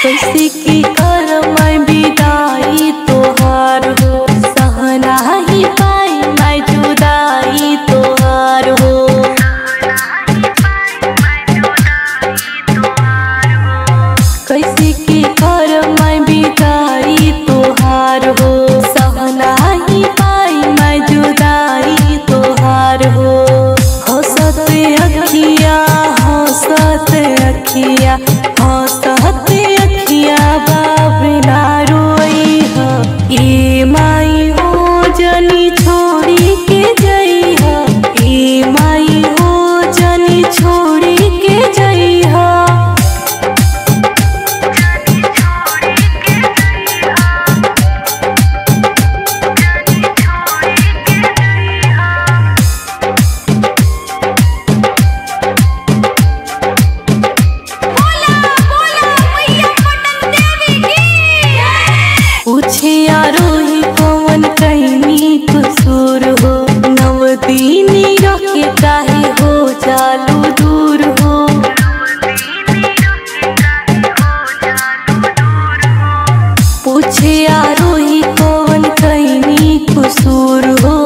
कैसे की कर मैं विदाई तोहार हो, सहना ही पाई मैं जुदाई तोहार हो। कैसे की कर मैं विदाई तोहार हो, सहना ही पाई मैं जुदाई तोहार हो। हंसत अखिया हंसत अखिया हंसत अखिया बाबना रोई हो। ए माई हो जनी छोड़ी के जई हो, ए माई हो जनी छोड़ी के जई हो। पूछे आरोही कौन कहनी कसूर हो, नवदीनी रखे काहे हो जालू दूर हो। पूछे आरोही कौन कहनी कसूर हो,